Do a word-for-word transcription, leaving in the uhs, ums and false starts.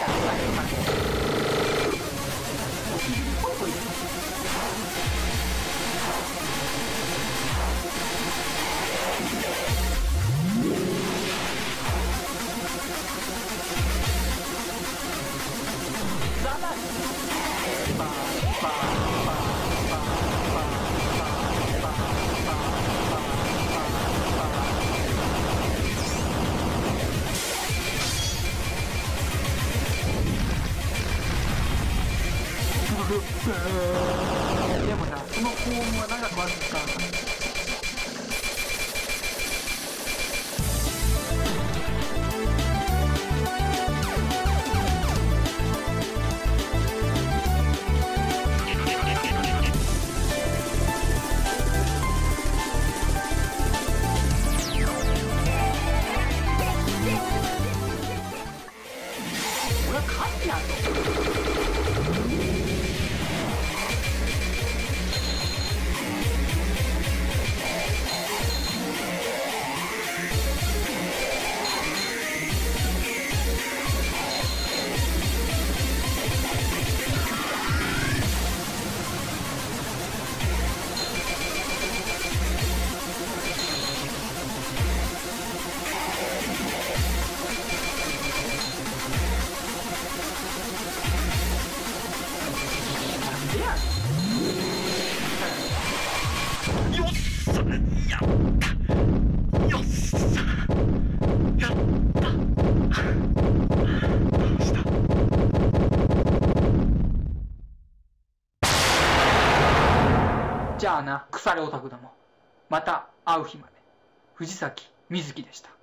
でもな、そのフォームは長くは使わない。俺は神なんだ。よっしゃ、やったよっしゃ、やったどうした。じゃあな、腐れオタクども、また会う日まで。藤崎瑞希でした。